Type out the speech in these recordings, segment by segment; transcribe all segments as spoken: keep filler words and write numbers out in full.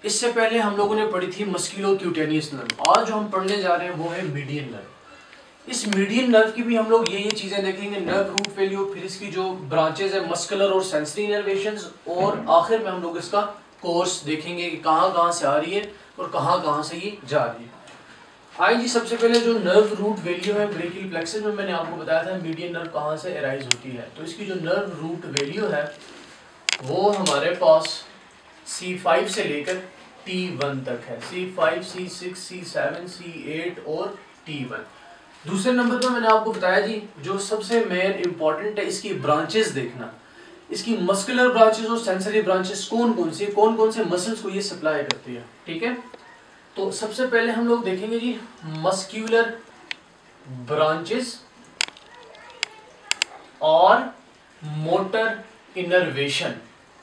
इससे पहले हम लोगों ने पढ़ी थी मस्कुलोक्यूटेनियस नर्व। आज जो हम पढ़ने जा रहे हैं वो है मीडियन नर्व। इस मीडियन नर्व की भी हम लोग ये ये चीजें देखेंगे, नर्व रूट फेलियो, फिर इसकी जो ब्रांचेज है मस्कुलर और सेंसरी इनर्वेशंस, और आखिर में हम लोग इसका कोर्स देखेंगे कि कहाँ कहाँ से आ रही है और कहाँ कहाँ से ये जा रही है। आई जी, सबसे पहले जो नर्व रूट वैल्यू है ब्रेकियल प्लेक्सस में मैंने आपको बताया था मीडियन नर्व कहाँ से अराइज होती है। तो इसकी जो नर्व रूट वैल्यू है वो हमारे पास सी फाइव से लेकर टी वन तक है। C five, C six, C seven, C eight और टी वन। दूसरे नंबर पर मैंने आपको बताया जी जो सबसे मेन इंपॉर्टेंट है इसकी ब्रांचेस देखना। इसकी मस्कुलर ब्रांचेस और सेंसरी ब्रांचेस कौन कौन सी कौन कौन से मसल्स को ये सप्लाई करती है, ठीक है। तो सबसे पहले हम लोग देखेंगे जी मस्क्यूलर ब्रांचेस और मोटर इनर्वेशन।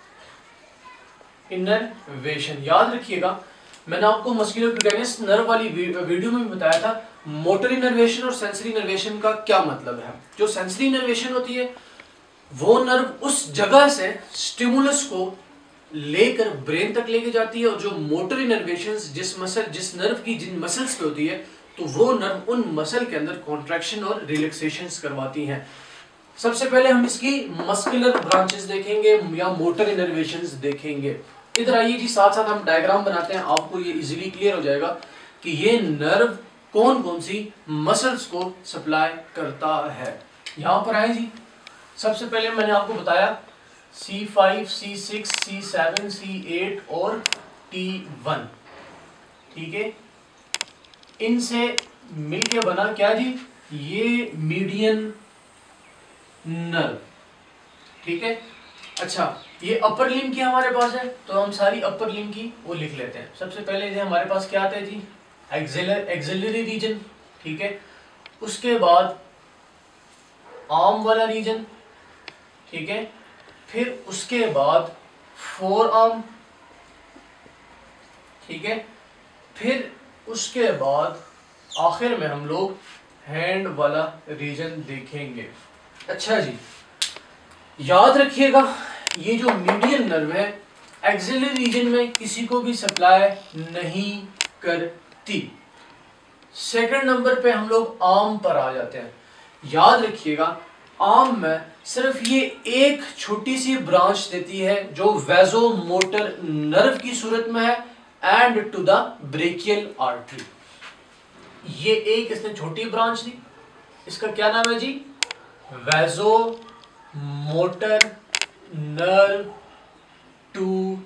इनर्वेशन याद रखिएगा, मैंने आपको मस्कुलोक्यूटेनियस नर्व वाली वीडियो में भी बताया था मोटर इनर्वेशन और सेंसरी इनर्वेशन का क्या मतलब है। जो सेंसरी इनर्वेशन होती है वो नर्व उस जगह से स्टिमुलस को लेकर ब्रेन तक लेके जाती है, और जो मोटर इनर्वेशंस जिस मसल जिस नर्व की जिन मसल्स पे होती है तो वो नर्व उन मसल के अंदर कॉन्ट्रैक्शन और रिलैक्सेशंस करवाती हैं। सबसे पहले हम इसकी मस्कुलर ब्रांचेस देखेंगे या मोटर इनर्वेशंस देखेंगे। इधर आइए जी, साथ साथ हम डायग्राम बनाते हैं, आपको ये इजीली क्लियर हो जाएगा कि ये नर्व कौन कौन सी मसल्स को सप्लाई करता है। यहां पर आए जी, सबसे पहले मैंने आपको बताया C five, C six, C seven, C eight और टी वन, ठीक है। इनसे मिलके बना क्या जी, ये मीडियन नर्व, ठीक है। अच्छा, ये अपर लिम्ब की हमारे पास है तो हम सारी अपर लिम्ब की वो लिख लेते हैं। सबसे पहले जो हमारे पास क्या आता है जी, एक्सिलर एक्सिलरी रीजन, ठीक है। उसके बाद आर्म वाला रीजन, ठीक है। फिर उसके बाद फोर आर्म, ठीक है। फिर उसके बाद आखिर में हम लोग हैंड वाला रीजन देखेंगे। अच्छा जी, याद रखिएगा ये जो मीडियन नर्व है एक्सिलरी रीजन में किसी को भी सप्लाई नहीं करती। सेकंड नंबर पे हम लोग आर्म पर आ जाते हैं। याद रखिएगा आर्म में सिर्फ ये एक छोटी सी ब्रांच देती है जो वैजोमोटर नर्व की सूरत में है and to the brachial artery. ये एक इसने छोटी ब्रांच दी, इसका क्या नाम है जी, vasomotor nerve to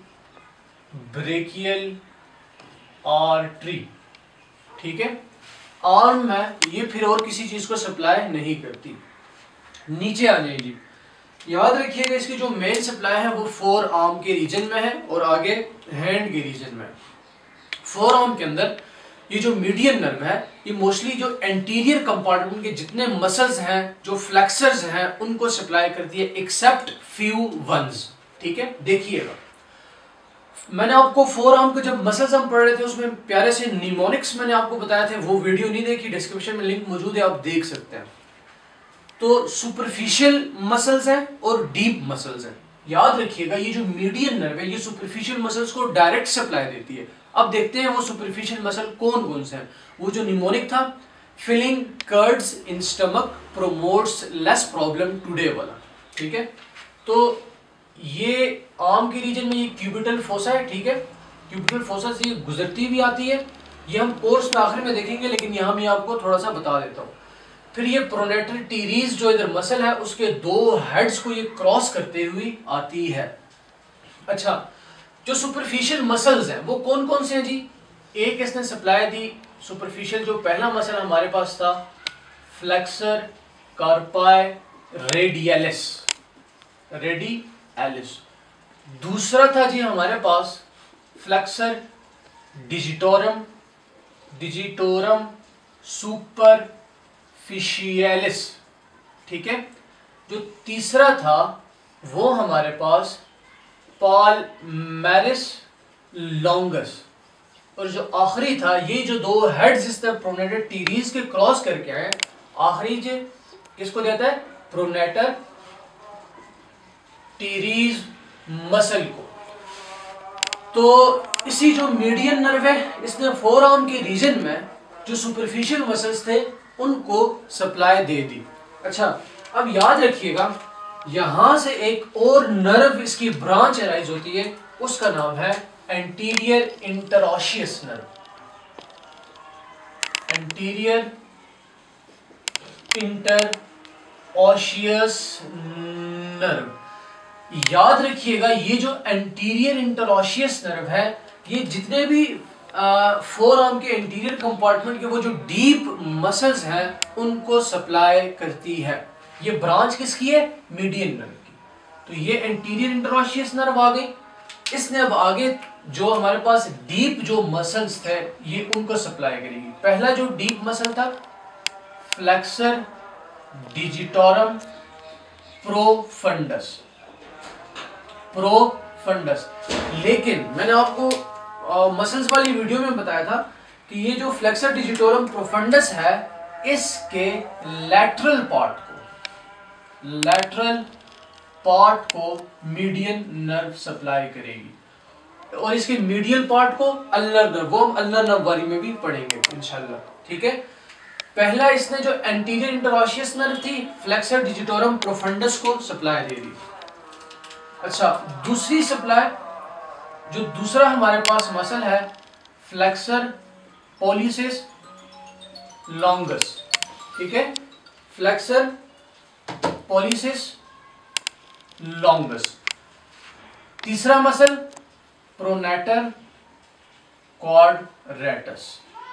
brachial artery, ठीक है। आर्म में ये फिर और किसी चीज को सप्लाई नहीं करती। नीचे आ जाइए जी, याद रखिएगा इसकी जो मेन सप्लाई है वो फोर आर्म के रीजन में है और आगे हैंड के रीजन में। फोर आर्म के अंदर ये जो मीडियन नर्व है ये मोस्टली जो एंटीरियर कंपार्टमेंट के जितने मसल्स हैं, जो फ्लेक्सर्स हैं, उनको सप्लाई करती है एक्सेप्ट फ्यू वंस, ठीक है। देखिएगा मैंने आपको फोर आर्म के जब मसल्स हम पढ़ रहे थे उसमें प्यारे से निमोनिक्स मैंने आपको बताए थे, वो वीडियो नहीं देखी, डिस्क्रिप्शन में लिंक मौजूद है, आप देख सकते हैं। तो सुपरफिशियल मसल्स हैं और डीप मसल्स हैं। याद रखिएगा ये जो मीडियन नर्व है ये सुपरफिशियल मसल्स को डायरेक्ट सप्लाई देती है। अब देखते हैं वो सुपरफिशियल मसल कौन कौन से हैं। वो जो निमोनिक था, filling curds in stomach promotes less problem today वाला, ठीक है। तो ये आर्म के रीजन में ये क्यूबिटल फोसा है, ठीक है। क्यूबिटल फोसा से ये गुजरती भी आती है, ये हम कोर्स में आखिर में देखेंगे, लेकिन यहाँ मैं आपको थोड़ा सा बता देता हूँ। फिर ये प्रोनेटर टीरीज जो इधर मसल है उसके दो हेड्स को ये क्रॉस करते हुए आती है। अच्छा, जो सुपरफिशियल मसल्स हैं वो कौन कौन से हैं जी, एक इसने सप्लाई दी सुपरफिशियल, जो पहला मसल हमारे पास था फ्लेक्सर कार्पाई रेडियलिस, रेडियलिस। दूसरा था जी हमारे पास flexor digitorum, digitorum superficialis, ठीक है। जो तीसरा था वो हमारे पास पाल्मेरिस लॉन्गस, और जो आखिरी था ये जो दो हेड्स इस तरह प्रोनेटर टीरीज के क्रॉस करके आए, आखिरी जो किसको देता है, प्रोनेटर टीरीज मसल को। तो इसी जो मीडियन नर्व है इसने फोर आर्म के रीजन में जो सुपरफिशियल मसल्स थे उनको सप्लाई दे दी। अच्छा, अब याद रखिएगा यहां से एक और नर्व इसकी ब्रांच अराइज होती है, उसका नाम है anterior interosseous nerve. Anterior interosseous nerve, याद रखिएगा ये जो एंटीरियर इंटरऑशियस नर्व है ये जितने भी फोर आर्म के एंटीरियर कंपार्टमेंट के वो जो डीप मसल्स हैं उनको सप्लाई करती है। ये ब्रांच किसकी है? मीडियन नर्व की। तो ये एंटीरियर इंटरऑशियस नर्व आ गई। इसने अब आगे जो हमारे पास डीप जो मसल्स थे ये उनको सप्लाई करेगी। पहला जो डीप मसल था फ्लेक्सर डिजिटोरम प्रोफंडस, प्रोफंडस। लेकिन मैंने आपको मसल्स uh, वाली वीडियो में बताया था कि ये जो फ्लेक्सर डिजिटोरम प्रोफंडस है इसके लैटरल पार्ट को लैटरल पार्ट को मीडियन नर्व सप्लाई करेगी और इसके मीडियल पार्ट को अल्नर नर्व, वो हम अल्नर नर्व वाली में भी पढ़ेंगे इंशाल्लाह। ठीक है, पहला इसने जो एंटीरियर इंटरऑशियस नर्व थी फ्लेक्सर डिजिटोरम प्रोफंडस को सप्लाई दे दी। अच्छा, दूसरी सप्लाई जो दूसरा हमारे पास मसल है फ्लेक्सर पॉलिसिस लॉन्गस। ठीक है, फ्लेक्सर पॉलिसिस लॉन्गस। तीसरा मसल प्रोनेटर क्वाड्रेटस,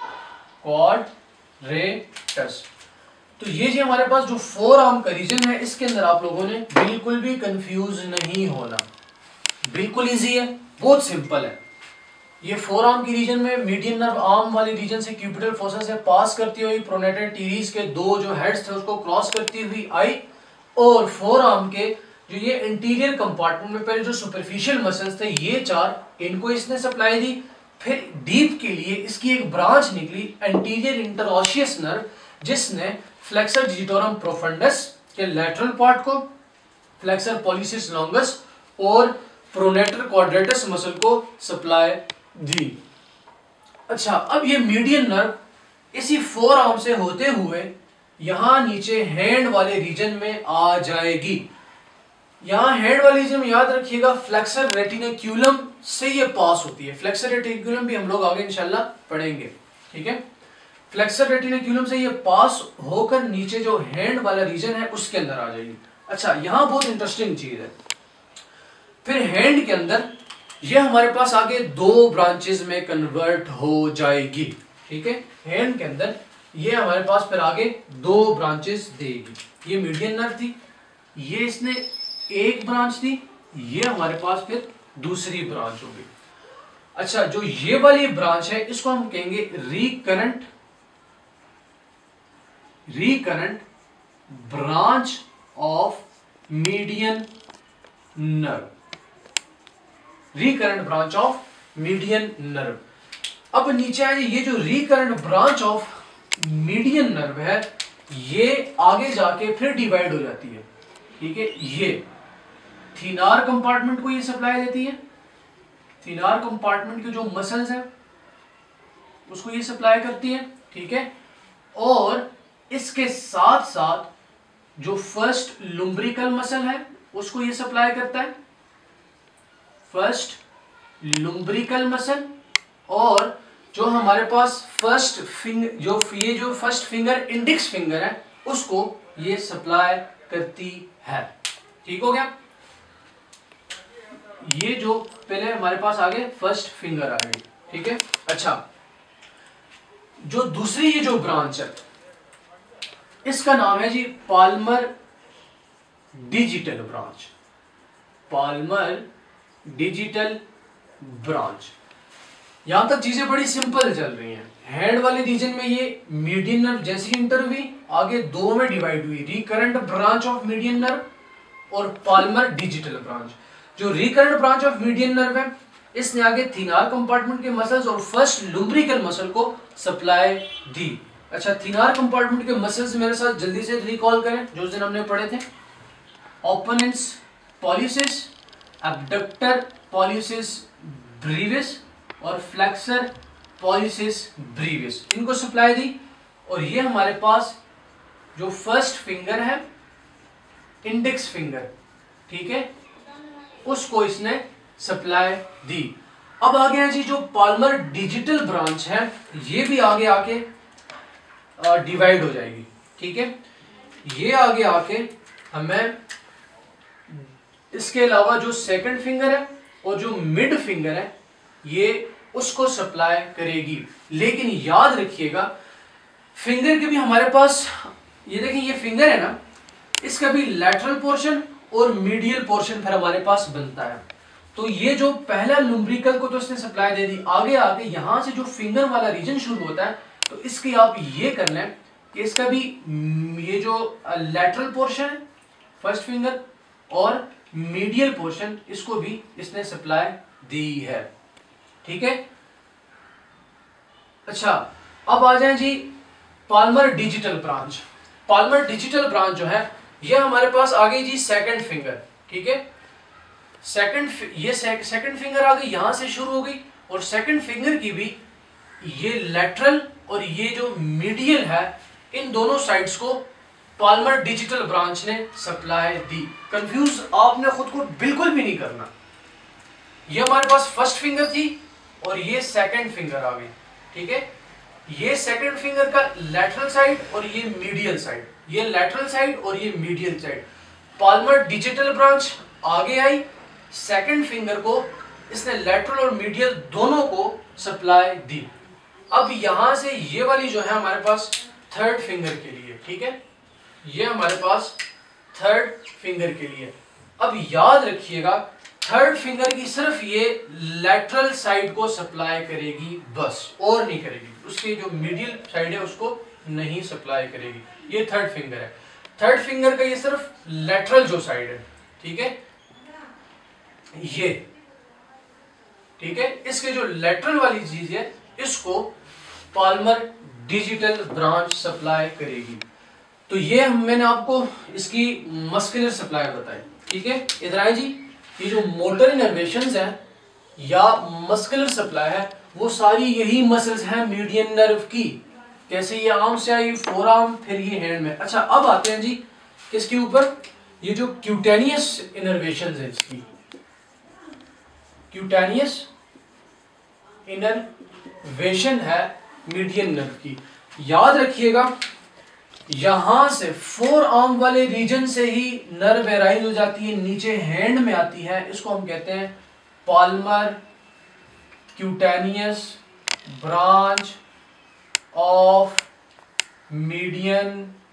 क्वाड्रेटस। तो ये जो हमारे पास जो फोर आर्म का रीजन है इसके अंदर आप लोगों ने बिल्कुल भी कंफ्यूज नहीं होना, बिल्कुल इजी है, बहुत सिंपल है। ये फोर आर्म की रीजन में मीडियन नर्व आर्म वाले रीजन से क्यूपिटल फोसा से पास करती हुई प्रोनेटर टीरीज के दो जो हेड्स थे उसको क्रॉस करती हुई आई और फोर आर्म के जो ये इंटीरियर कंपार्टमेंट में पहले जो सुपरफिशियल मसल्स थे ये चार, इनको इसने सप्लाई दी। फिर डीप के लिए इसकी एक ब्रांच निकली एंटीरियर इंटरऑशियस नर्व जिसने फ्लेक्सर डिजिटोरम प्रोफंडस के लैटरल पार्ट को, फ्लेक्सर पॉलिसिस लॉन्गस और प्रोनेटर क्वाड्रेटस मसल को सप्लाई दी। अच्छा, अब ये मीडियन नर्व इसी फोर आर्म से होते हुए यहां नीचे हैंड वाले रीजन में आ जाएगी। यहां हैंड वाले रीजन में याद रखिएगा फ्लेक्सर रेटिनोक्यूलम से ये पास होती है। फ्लेक्सर रेटिनोक्यूलम भी हम लोग आगे इंशाल्लाह पढ़ेंगे। ठीक है, फ्लेक्सर रेटिनोक्यूलम से ये पास होकर नीचे जो हैंड वाला रीजन है उसके अंदर आ जाएगी। अच्छा, यहां बहुत इंटरेस्टिंग चीज है। फिर हैंड के अंदर ये हमारे पास आगे दो ब्रांचेस में कन्वर्ट हो जाएगी। ठीक है, हैंड के अंदर ये हमारे पास फिर आगे दो ब्रांचेस देगी। ये मीडियन नर्व थी, ये इसने एक ब्रांच दी, ये हमारे पास फिर दूसरी ब्रांच होगी। अच्छा, जो ये वाली ब्रांच है इसको हम कहेंगे recurrent recurrent branch of median nerve, recurrent branch of median nerve. अब नीचे आए, ये जो recurrent branch of median nerve है ये आगे जाके फिर डिवाइड हो जाती है। ठीक है, ये थीनार कंपार्टमेंट को ये सप्लाई देती है, थीनार कंपार्टमेंट के जो मसल्स हैं उसको ये सप्लाई करती है। ठीक है, और इसके साथ साथ जो फर्स्ट लुम्ब्रिकल मसल है उसको ये सप्लाई करता है, फर्स्ट लुम्ब्रिकल मसल। और जो हमारे पास फर्स्ट फिंगर जो ये जो फर्स्ट फिंगर इंडेक्स फिंगर है उसको ये सप्लाई करती है। ठीक हो गया, ये जो पहले हमारे पास आगे फर्स्ट फिंगर आ गई। ठीक है, अच्छा, जो दूसरी ये जो ब्रांच है इसका नाम है जी palmar digital branch, palmar digital branch. यहां तक चीजें बड़ी सिंपल चल रही हैं। हेड वाले रीजन में ये मीडियन नर्व जैसी इंटर हुई आगे दो में डिवाइड हुई, recurrent branch of median nerve और पाल्मर डिजिटल ब्रांच। जो recurrent branch of median nerve है इसने आगे थीनार कंपार्टमेंट के मसल्स और फर्स्ट लुम्ब्रिकल मसल को सप्लाई दी। अच्छा, थीनार कंपार्टमेंट के मसल्स मेरे साथ जल्दी से रिकॉल करें जो उस दिन हमने पढ़े थे। Opponens pollicis, abductor pollicis brevis और फ्लेक्सर पॉलिसिस ब्रीविस, इनको सप्लाई दी। और ये हमारे पास जो फर्स्ट फिंगर है, इंडेक्स फिंगर, ठीक है, उसको इसने सप्लाई दी। अब आगे है जी जो पाल्मर डिजिटल ब्रांच है, ये भी आगे आके डिवाइड हो जाएगी, ठीक है। ये आगे आके हमें इसके अलावा जो सेकंड फिंगर है और जो मिड फिंगर है, ये उसको सप्लाई करेगी। लेकिन याद रखिएगा फिंगर के भी हमारे पास, ये देखिए ये फिंगर है ना, इसका भी लैटरल पोर्शन और मीडियल पोर्शन फिर हमारे पास बनता है। तो ये जो पहला लुम्ब्रिकल को तो इसने सप्लाई दे दी, आगे आके यहां से जो फिंगर वाला रीजन शुरू होता है, तो इसकी आप ये कर लें कि इसका भी ये जो लैटरल पोर्शन है फर्स्ट फिंगर और मीडियल पोर्शन, इसको भी इसने सप्लाई दी है, ठीक है। अच्छा, अब आ जाए जी palmar digital branch. Palmar digital branch जो है ये हमारे पास आ गई जी सेकंड फिंगर, ठीक है। सेकंड ये सेकंड फिंगर आ गई, यहां से शुरू हो गई, और सेकंड फिंगर की भी ये लेटरल और ये जो मीडियल है, इन दोनों साइड्स को पाल्मर डिजिटल ब्रांच ने सप्लाई दी। कंफ्यूज आपने खुद को बिल्कुल भी नहीं करना। ये हमारे पास फर्स्ट फिंगर थी और ये सेकंड फिंगर आ गई, ठीक है। ये सेकंड फिंगर का लैटरल साइड और ये मीडियल साइड, ये लैटरल साइड और ये medial side. Palmar digital branch आगे आई, सेकंड फिंगर को इसने लैटरल और मीडियल दोनों को सप्लाई दी। अब यहां से ये वाली जो है हमारे पास थर्ड फिंगर के लिए, ठीक है, ये हमारे पास थर्ड फिंगर के लिए। अब याद रखिएगा थर्ड फिंगर की सिर्फ ये लैटरल साइड को सप्लाई करेगी बस, और नहीं करेगी। उसकी जो मीडियल साइड है उसको नहीं सप्लाई करेगी। ये थर्ड फिंगर है, थर्ड फिंगर का ये सिर्फ लैटरल जो साइड है, ठीक है, ये, ठीक है, इसके जो लैटरल वाली चीज है इसको पाल्मर डिजिटल ब्रांच सप्लाई करेगी। तो ये मैंने आपको इसकी मस्कुलर सप्लाई बताई, ठीक है। इधर आए जी, ये जो मोटर इनर्वेशंस है या मस्कुलर सप्लाई है, वो सारी यही मसल्स हैं मीडियन नर्व की। कैसे, ये आर्म से आई, फोर आर्म, फिर ये हैंड में। अच्छा, अब आते हैं जी किसके ऊपर, ये जो क्यूटेनियस इनर्वेशंस है, इसकी क्यूटेनियस इनर्वेशन है मीडियन नर्व की। याद रखिएगा यहां से फोर आर्म वाले रीजन से ही नर्व एराइज हो जाती है, नीचे हैंड में आती है, इसको हम कहते हैं palmar cutaneous branch of median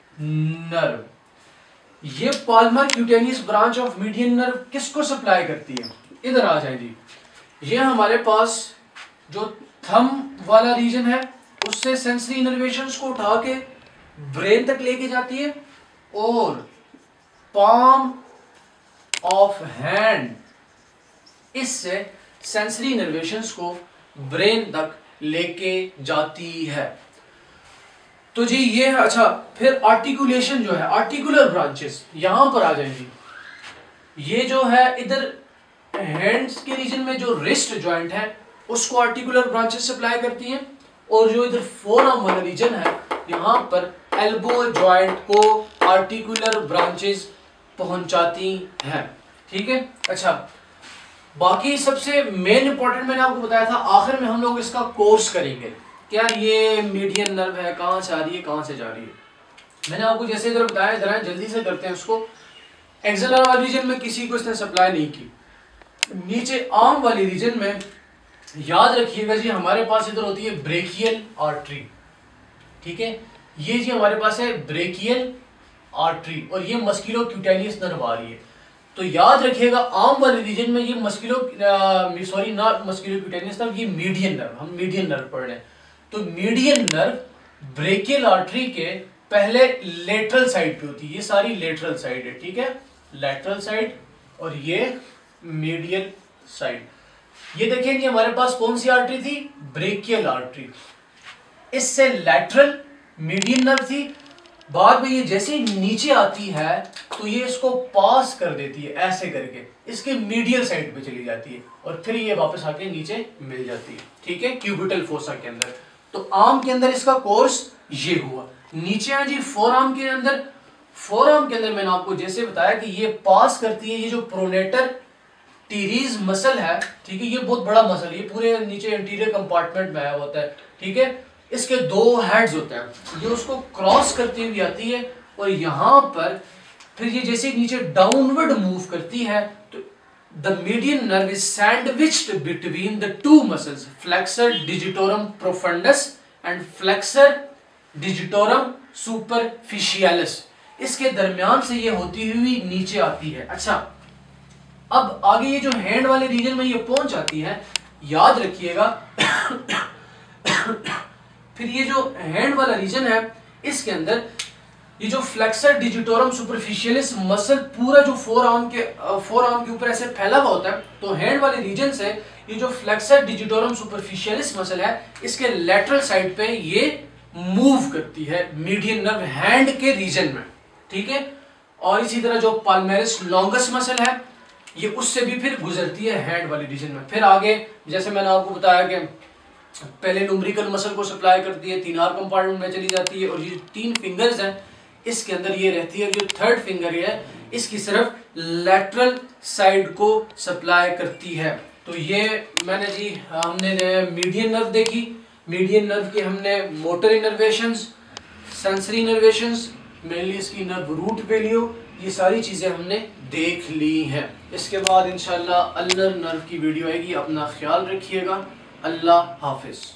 nerve. ये palmar cutaneous branch of median nerve किसको सप्लाई करती है? इधर आ जाए जी, ये हमारे पास जो थंब वाला रीजन है उससे सेंसरी इनर्वेशंस को उठा के ब्रेन तक लेके जाती है, और पाम ऑफ हैंड इससे सेंसरी इनर्वेशंस को ब्रेन तक लेके जाती है। तो जी ये है। अच्छा, फिर आर्टिकुलेशन जो है, आर्टिकुलर ब्रांचेस यहां पर आ जाएंगी। ये जो है इधर हैंड्स के रीजन में जो रिस्ट जॉइंट है उसको आर्टिकुलर ब्रांचेस सप्लाई करती हैं, और जो इधर फोरआर्म वाला रीजन है यहाँ पर एल्बो जॉइंट को आर्टिकुलर ब्रांचेस पहुंचाती हैं, ठीक है। अच्छा, बाकी सबसे मेन इंपॉर्टेंट मैंने आपको बताया था, आखिर में हम लोग इसका कोर्स करेंगे कि यार ये मीडियन नर्व है, कहाँ से आ रही है, कहाँ से जा रही है। मैंने आपको जैसे इधर बताया, जरा जल्दी से करते हैं उसको। एक्सेलर वाले रीजन में किसी को इसने सप्लाई नहीं की। नीचे आर्म वाले रीजन में याद रखिएगा जी, हमारे पास इधर होती है ब्रेकियल आर्टरी, ठीक है। ये जी हमारे पास है ब्रेकियल आर्टरी, और ये मस्कुलो क्यूटेनियस नर्व आ रही है। तो याद रखिएगा आर्म वाले रीजन में ये musculo sorry not musculocutaneous nerve, ये मीडियन नर्व, हम मीडियन नर्व पढ़ रहे हैं। तो मीडियन नर्व ब्रेकियल आर्टरी के पहले लेटरल साइड पे होती है, ये सारी लेटरल साइड है, ठीक है, लेटरल साइड, और ये मीडियल साइड। ये देखेंगे हमारे पास कौन सी आर्टरी थी, ब्रेकियल आर्टरी। इससे लैटरल मीडियन नर्व थी, बाद में ये जैसे ही नीचे आती है तो ये इसको पास कर देती है ऐसे करके, इसके मीडियल साइड पे चली जाती है और फिर ये वापस आके नीचे मिल जाती है, ठीक है, क्यूबिटल फोसा के अंदर। तो आर्म के अंदर इसका कोर्स ये हुआ। नीचे है जी फोर आर्म के अंदर। फोर आर्म के अंदर मैंने आपको जैसे बताया कि ये पास करती है, ये जो प्रोनेटर टीरीज मसल है, ठीक है, ये बहुत बड़ा मसल, ये पूरे नीचे इंटीरियर कंपार्टमेंट में आया होता है, ठीक है। इसके दो हेड्स होते हैं, ये उसको क्रॉस करती हुई आती है और यहाँ पर फिर ये जैसे नीचे डाउनवर्ड मूव करती है तो the median nerve is sandwiched between the two muscles flexor digitorum profundus and flexor digitorum superficialis. इसके दरमियान से ये होती हुई नीचे आती है। अच्छा, अब आगे ये जो हैंड वाले रीजन में ये पहुंच जाती है, याद रखिएगा फिर ये जो हैंड वाला रीजन है इसके अंदर ये जो फ्लेक्सर डिजिटोरम सुपरफिशियलिस मसल पूरा जो फोर आर्म के फोर आर्म के ऊपर ऐसे फैला हुआ होता है, तो हैंड वाले रीजन से ये जो फ्लेक्सर डिजिटोरम सुपरफिशियलिस मसल है इसके लेटरल साइड पे ये मूव करती है मीडियन नर्व हैंड के रीजन में, ठीक है। और इसी तरह जो पाल्मेरिस लॉन्गस मसल है ये उससे भी फिर गुजरती है हैंड वाले रीजन में। फिर आगे जैसे मैंने आपको बताया कि पहले लुम्ब्रिकल मसल को सप्लाई करती है, तीन आर कंपार्टमेंट में चली जाती है और ये तीन फिंगर्स हैं इसके अंदर ये रहती है। जो थर्ड फिंगर है इसकी सिर्फ लेटरल साइड को सप्लाई करती है। तो ये मैंने जी हमने मीडियन नर्व देखी, मीडियन नर्व के हमने motor innervations, sensory innervations, mainly इसकी नर्व रूट वेलियो, ये सारी चीज़ें हमने देख ली हैं। इसके बाद इंशाल्लाह अल्नर नर्व की वीडियो आएगी। अपना ख्याल रखिएगा। अल्लाह हाफिज़।